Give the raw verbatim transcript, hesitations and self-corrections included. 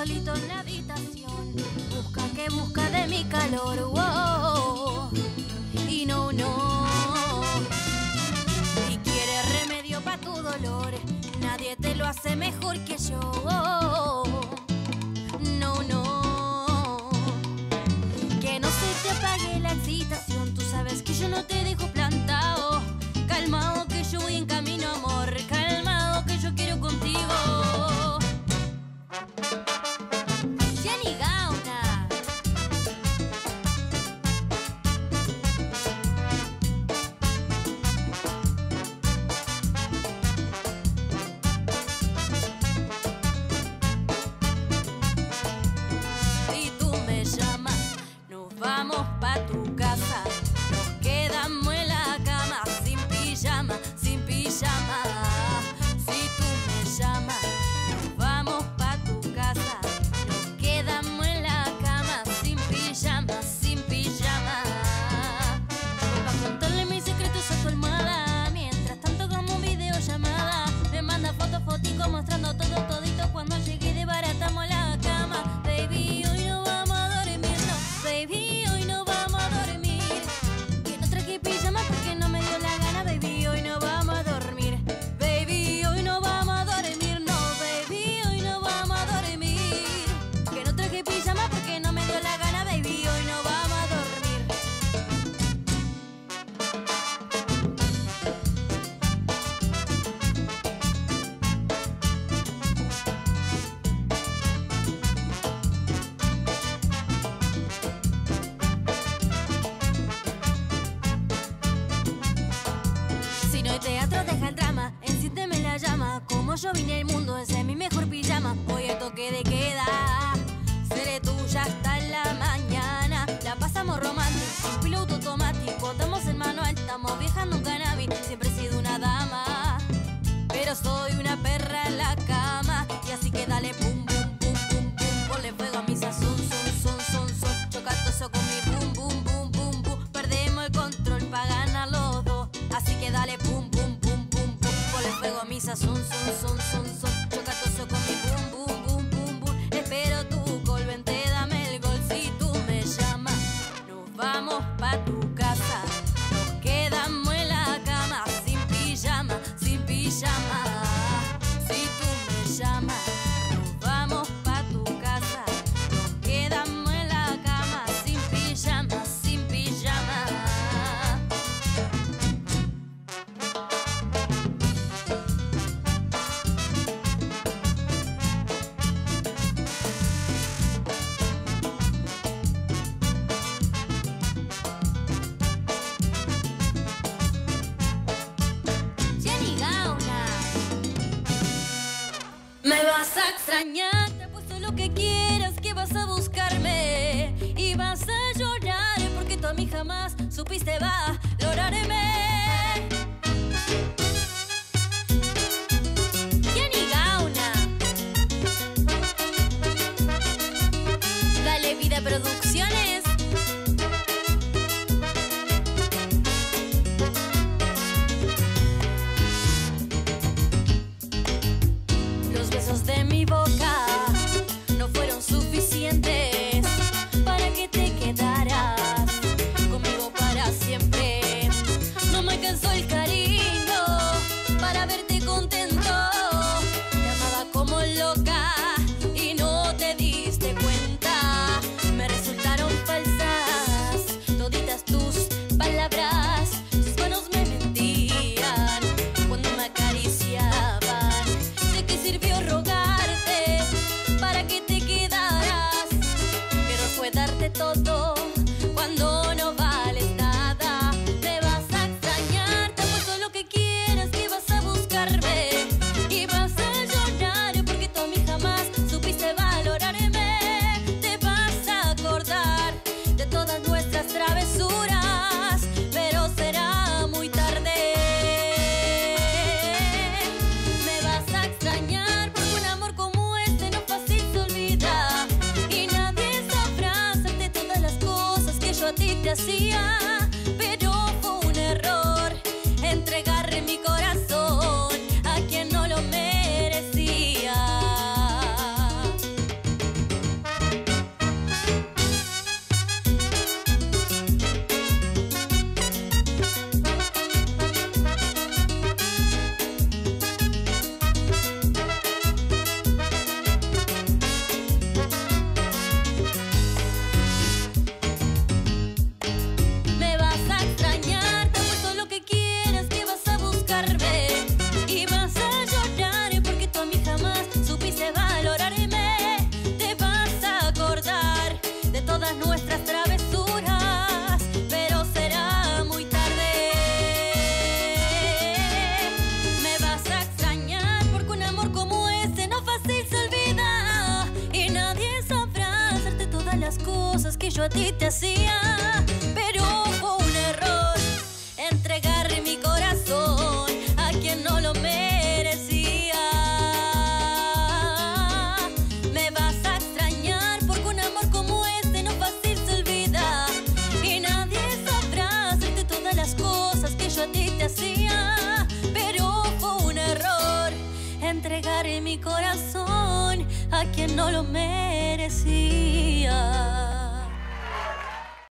solito en la habitación. Busca que busca de mi calor, wow. Y no, no. Y quiere remedio pa' tu dolor. Nadie te lo hace mejor que yo. No, no. Que no se te apague la excitación. Tú sabes que yo no te dejo plantado. Calmado que yo voy en camino, amor. Calmado que yo quiero contigo. Jenny Gauna. Si tú me llamas, nos vamos pa' tu casa. Nos quedamos en la cama, sin pijama, sin pijama. Si tú me llamas, nos vamos pa' tu casa. Nos quedamos en la cama, sin pijama, sin pijama. Voy pa' contarle mis secretos a tu almohada. Mientras tanto como videollamada me manda fotos, fotico mostrando todo todito. Cuando llegué de baratamos la cama. Baby, hoy no vamos a dormir, no. Baby, hoy no vamos a dormir. Que no traje pijama porque no me dio la gana. Baby, hoy no vamos a dormir. Baby, hoy no vamos a dormir, no. Baby, hoy no vamos a dormir. Que no traje pijama porque no me dio la gana. Baby, hoy no vamos a dormir. Si no hay teatro, deja el drama. Enciéndeme la llama. Como yo vine al mundo, ese es mi mejor pijama. Hoy el toque de queda. Seré tuya hasta la mañana. La pasamos romántico, un piloto automático. Estamos en manual, estamos viajando un cannabis. Siempre he sido una dama, pero soy una perra en la cama. Y así que dale pum, pum, pum, pum, pum. Ponle fuego a mi sazón, son, son, son, son. Chocatoso con mi pum, pum, pum, pum, pum. Perdemos el control pa' ganar los dos. Así que dale pum, pum, pum, pum, pum. Ponle fuego a mi sazón, son, son, son, son. Chocatoso con mi pum, pum, pum, pum, pum. Espero tu gol, vente, dame el gol. Si tú me llamas, nos vamos pa' tu casa. Nos quedamos en la cama, sin pijama, sin pijama. Si tú me llamas, nos vamos pa' tu casa. Nos quedamos en la cama, sin pijama, sin pijama. Jenny Gauna. Me vas a extrañar, te apuesto lo que quieras, que vas a buscarme y vas a llorar porque tú a mí jamás supiste valorarme. Jenny Gauna. Dale Vida Producciones. Los besos de mi boca no fueron suficientes para que te quedaras conmigo para siempre. No me alcanzó el cariño para verte contento. Te amaba como loca y no te diste cuenta. Me resultaron falsas toditas tus palabras. Tus manos me mentían cuando me acariciaban. ¿De qué sirvió rogarte para que te quedaras? Pero fue darte todo cuando no vales nada. Me vas a extrañar, te apuesto lo que quieras, que vas a buscarme y vas a llorar porque tú a mí jamás supiste valorarme. Te vas a acordar de todas nuestras travesuras, pero será muy tarde. Me vas a extrañar porque un amor como este no fácil se olvida y nadie sabrá hacerte todas las cosas que yo a ti te hacía. Pero fue un error entregarle mi corazón a quien no lo merecía. yo a ti te hacía, pero fue un error entregar mi corazón a quien no lo merecía. Me vas a extrañar porque un amor como este no fácil se olvida, y nadie sabrá hacerte todas las cosas que yo a ti te hacía, pero fue un error entregar mi corazón a quien no lo merecía.